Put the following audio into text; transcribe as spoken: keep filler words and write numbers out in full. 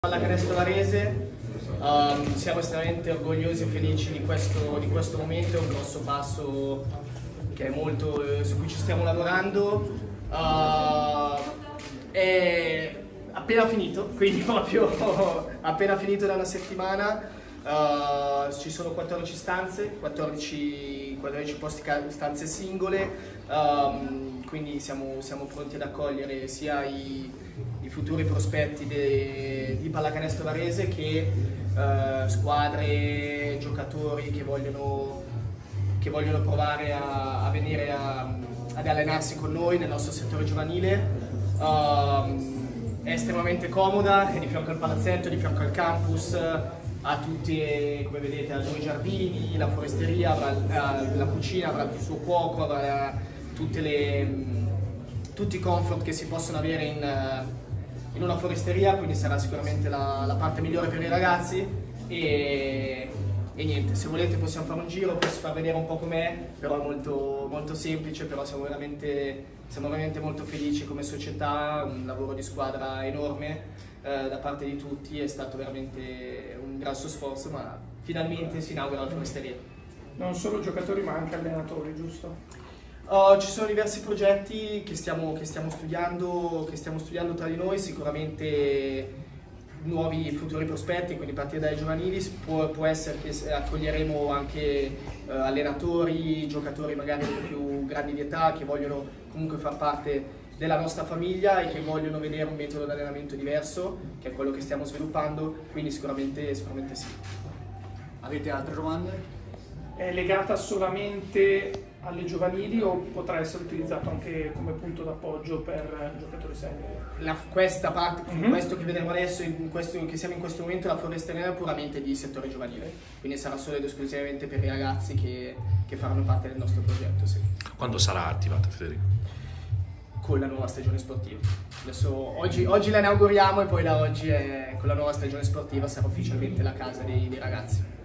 Pallacanestro Varese, um, siamo estremamente orgogliosi e felici di questo, di questo momento, è un grosso passo che è molto, eh, su cui ci stiamo lavorando. Uh, è appena finito, quindi proprio appena finito da una settimana. Uh, ci sono quattordici stanze, quattordici, quattordici posti, stanze singole, um, quindi siamo, siamo pronti ad accogliere sia i, i futuri prospetti de, di Pallacanestro Varese che uh, squadre, giocatori che vogliono, che vogliono provare a, a venire a, ad allenarsi con noi nel nostro settore giovanile. Uh, è estremamente comoda, è di fianco al palazzetto, è di fianco al campus. Ha tutti, come vedete, ha due giardini, la foresteria, avrà la cucina, avrà il suo cuoco, avrà tutte le, tutti i comfort che si possono avere in, in una foresteria, quindi sarà sicuramente la, la parte migliore per i ragazzi. E, e niente, se volete possiamo fare un giro, posso far vedere un po' com'è, però è molto, molto semplice, però siamo veramente, siamo veramente molto felici come società, un lavoro di squadra enorme. Eh, da parte di tutti, è stato veramente un grosso sforzo, ma finalmente si inaugura la foresteria. Non solo giocatori ma anche allenatori, giusto? Uh, ci sono diversi progetti che stiamo, che stiamo studiando, che stiamo studiando tra di noi, sicuramente nuovi futuri prospetti, quindi partire dai giovanili. Può, può essere che accoglieremo anche uh, allenatori, giocatori magari più grandi di età che vogliono comunque far parte della nostra famiglia e che vogliono vedere un metodo di allenamento diverso, che è quello che stiamo sviluppando, quindi sicuramente, sicuramente sì. Avete altre domande? È legata solamente alle giovanili o potrà essere utilizzato anche come punto d'appoggio per giocatori seri? La, questa parte, Mm-hmm. questo che vedremo adesso, in questo, che siamo in questo momento, la foresteria è puramente di settore giovanile, quindi sarà solo ed esclusivamente per i ragazzi che, che faranno parte del nostro progetto. Sì. Quando sarà attivata, Federico? Con la nuova stagione sportiva. Adesso, oggi, oggi la inauguriamo e poi da oggi è, con la nuova stagione sportiva sarà ufficialmente la casa dei, dei ragazzi.